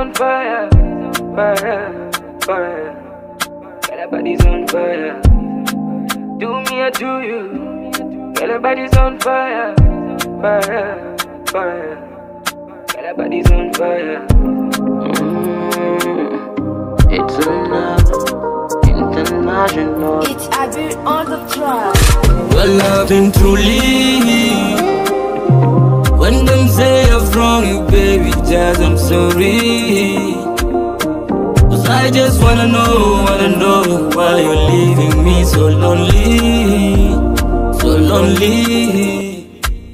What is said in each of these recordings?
on fire, fire, fire. Girl, your body's on fire. Do me or do you? Girl, your body's on fire, fire, fire. Girl, your body's on fire. It's enough, international. It's Abby on the track. Well, loving truly. When them say I'm wrong, you baby, Jazz, I'm sorry. Cause I just wanna know why you're leaving me so lonely, so lonely.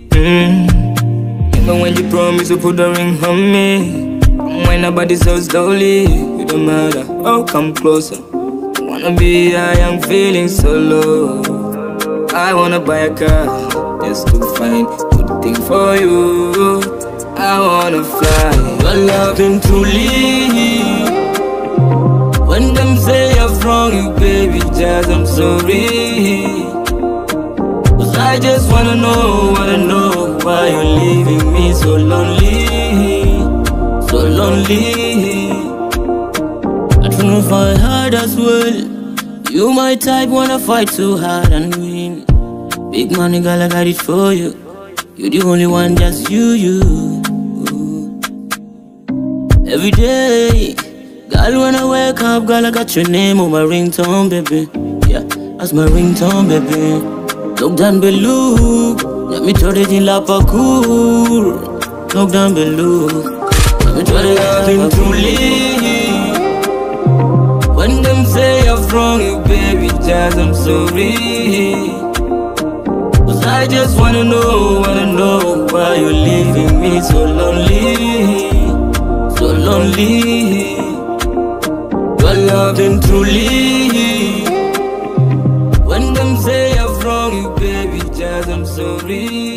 Even when you promise to put the ring on me, when nobody so slowly, you don't matter, oh come closer. Wanna be high, I'm feeling so low. I wanna buy a car, just to find good thing for you. I wanna fly, your loving truly. When them say I'm wrong, you baby, Jazz, I'm sorry. Cause I just wanna know why you're leaving me so lonely, so lonely. I don't know if I heard as well. You my type, wanna fight too hard and win. Big money, girl, I got it for you. You the only one, just you. Every day, girl, when I wake up, girl, I got your name on my ringtone, baby. Yeah, that's my ringtone, baby. Look down below, let me throw it in la parkour. Look down below, let me throw it in truly. When them say I'm wrong, you baby, Jazz, I'm sorry. Cause I just wanna know why you're leaving me so lonely, so lonely. Your loving truly. When them say I'm wrong, you baby, Jazz, I'm sorry.